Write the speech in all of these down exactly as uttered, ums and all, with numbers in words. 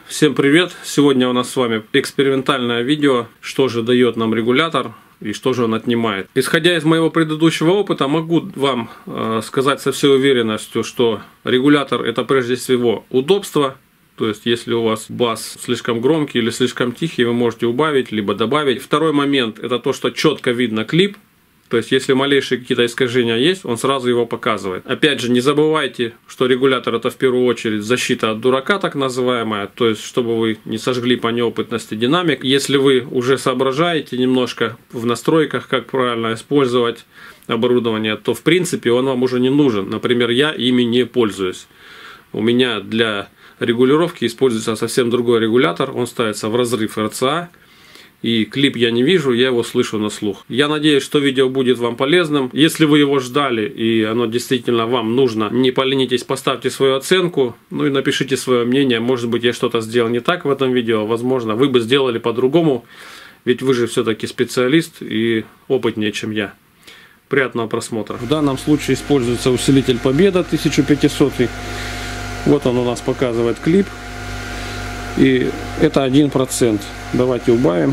Всем привет! Сегодня у нас с вами экспериментальное видео, что же дает нам регулятор и что же он отнимает. Исходя из моего предыдущего опыта, могу вам э, сказать со всей уверенностью, что регулятор — это прежде всего удобство. То есть, если у вас бас слишком громкий или слишком тихий, вы можете убавить, либо добавить. Второй момент — это то, что четко видно клип. То есть, если малейшие какие-то искажения есть, он сразу его показывает. Опять же, не забывайте, что регулятор — это в первую очередь защита от дурака, так называемая. То есть, чтобы вы не сожгли по неопытности динамик. Если вы уже соображаете немножко в настройках, как правильно использовать оборудование, то в принципе он вам уже не нужен. Например, я ими не пользуюсь. У меня для регулировки используется совсем другой регулятор. Он ставится в разрыв эр цэ а. И клип я не вижу, я его слышу на слух. Я надеюсь, что видео будет вам полезным. Если вы его ждали и оно действительно вам нужно, не поленитесь, поставьте свою оценку. Ну и напишите свое мнение. Может быть, я что-то сделал не так в этом видео. Возможно, вы бы сделали по-другому. Ведь вы же все-таки специалист и опытнее, чем я. Приятного просмотра. В данном случае используется усилитель Победа тысяча пятьсот. Вот он у нас показывает клип. И это один процент. Давайте убавим.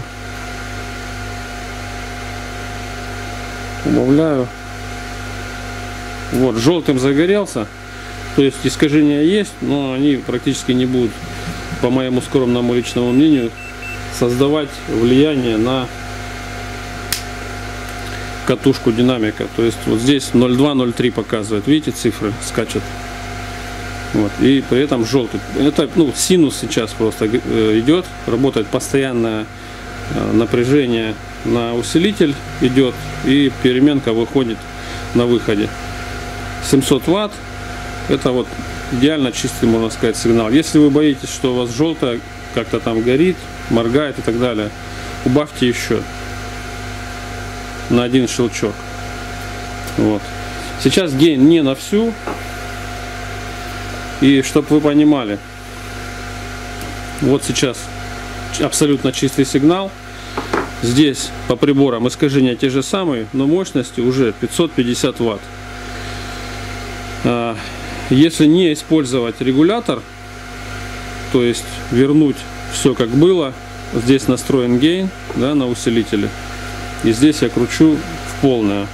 Убавляю. Вот, желтым загорелся. То есть искажения есть, но они практически не будут, по моему скромному личному мнению, создавать влияние на катушку динамика. То есть вот здесь ноль два ноль три показывает. Видите, цифры скачут. Вот, и при этом желтый. Это, ну, синус сейчас просто идет, работает постоянное напряжение на усилитель идет, и переменка выходит на выходе. семьсот ватт. Это вот идеально чистый, можно сказать, сигнал. Если вы боитесь, что у вас желтое как-то там горит, моргает и так далее, убавьте еще на один щелчок. Вот. Сейчас гейн не на всю. И чтобы вы понимали, вот сейчас абсолютно чистый сигнал. Здесь по приборам искажения те же самые, но мощности уже пятьсот пятьдесят ватт. Если не использовать регулятор, то есть вернуть все как было, здесь настроен гейн, да, на усилителе, и здесь я кручу в полное,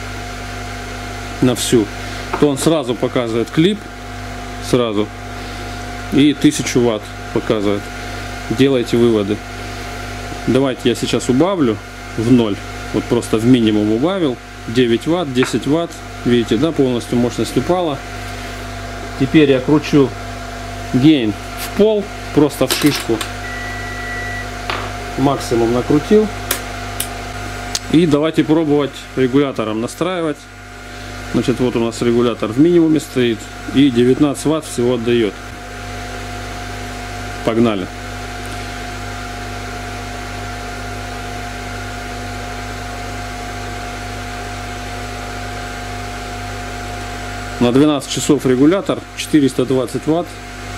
на всю, то он сразу показывает клип. Сразу. И тысячу ватт показывает. Делайте выводы. Давайте я сейчас убавлю в ноль. Вот просто в минимум убавил. девять ватт, десять ватт. Видите, да, полностью мощность упала. Теперь я кручу гейн в пол. Просто в шишку. Максимум накрутил. И давайте пробовать регулятором настраивать. Значит, вот у нас регулятор в минимуме стоит и девятнадцать ватт всего отдает. Погнали. На двенадцать часов регулятор, четыреста двадцать ватт.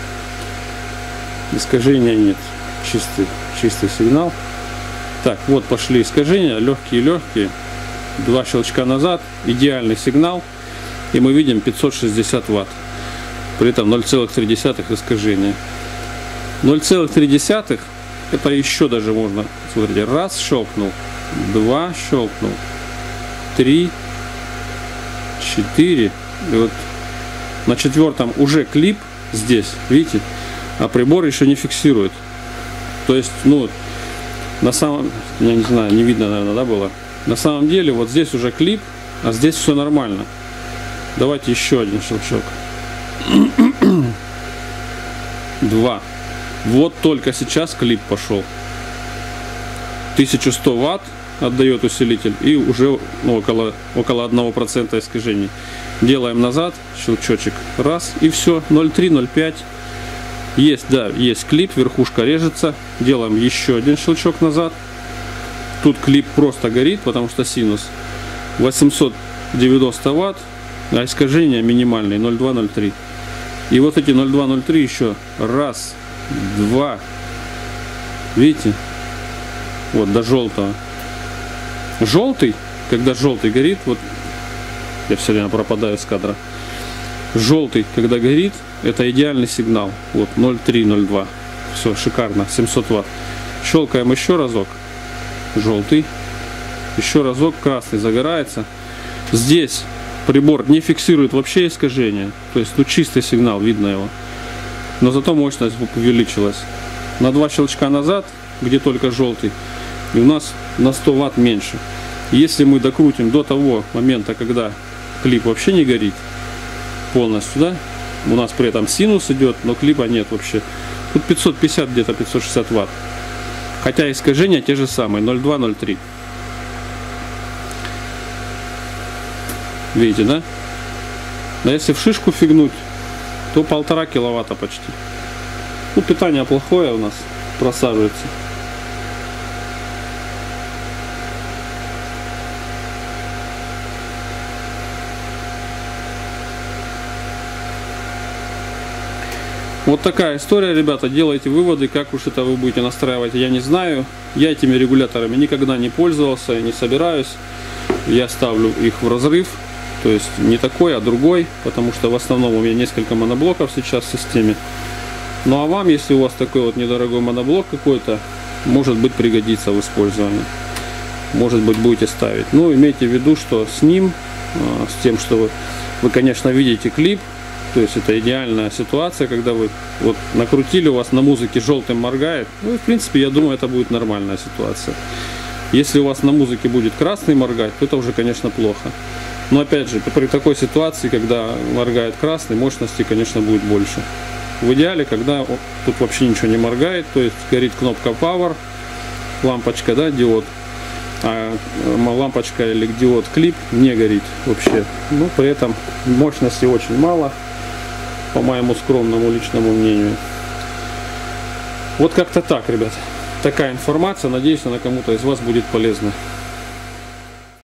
Искажения нет. Чистый, чистый сигнал. Так, вот пошли искажения, легкие-легкие. Два щелчка назад, идеальный сигнал, и мы видим пятьсот шестьдесят ватт, при этом ноль целых три десятых искажения. ноль целых три десятых это еще даже можно, смотрите, раз щелкнул, два щелкнул, три, четыре, и вот на четвертом уже клип здесь, видите, а прибор еще не фиксирует. То есть, ну, на самом, я не знаю, не видно, наверное, да, было. На самом деле, вот здесь уже клип, а здесь все нормально. Давайте еще один щелчок. Два. Вот только сейчас клип пошел. тысяча сто ватт отдает усилитель и уже, ну, около, около одного процента искажений. Делаем назад, щелчочек, раз, и все, ноль три ноль пять. Есть, да, есть клип, верхушка режется. Делаем еще один щелчок назад. Тут клип просто горит, потому что синус восемьсот девяносто ватт, а искажение минимальное ноль два ноль три. И вот эти ноль два ноль три еще раз, два. Видите? Вот до желтого. Желтый, когда желтый горит, вот я все время пропадаю с кадра. Желтый, когда горит, это идеальный сигнал. Вот ноль три ноль два. Все, шикарно, семьсот ватт. Щелкаем еще разок. Желтый. Еще разок, красный загорается. Здесь прибор не фиксирует вообще искажения. То есть, ну, чистый сигнал, видно его. Но зато мощность увеличилась. На два щелчка назад, где только желтый, и у нас на сто ватт меньше. Если мы докрутим до того момента, когда клип вообще не горит полностью, да, у нас при этом синус идет, но клипа нет вообще. Тут пятьсот пятьдесят, где-то пятьсот шестьдесят ватт. Хотя искажения те же самые, ноль два ноль три. Видите, да? Но если в шишку фигнуть, то полтора киловатта почти. Ну, питание плохое у нас, просаживается. Вот такая история, ребята. Делайте выводы, как уж это вы будете настраивать, я не знаю. Я этими регуляторами никогда не пользовался, не собираюсь. Я ставлю их в разрыв, то есть не такой, а другой, потому что в основном у меня несколько моноблоков сейчас в системе. Ну а вам, если у вас такой вот недорогой моноблок какой-то, может быть, пригодится в использовании. Может быть, будете ставить. Ну, имейте в виду, что с ним, с тем, что вы, вы конечно, видите клип. То есть это идеальная ситуация, когда вы вот накрутили, у вас на музыке желтым моргает. Ну и в принципе, я думаю, это будет нормальная ситуация. Если у вас на музыке будет красный моргать, то это уже, конечно, плохо. Но опять же, при такой ситуации, когда моргает красный, мощности, конечно, будет больше. В идеале, когда тут вообще ничего не моргает, то есть горит кнопка Power, лампочка, да, диод, а лампочка или диод клип не горит вообще. Но при этом мощности очень мало, по моему скромному личному мнению. Вот как-то так, ребят. Такая информация. Надеюсь, она кому-то из вас будет полезна.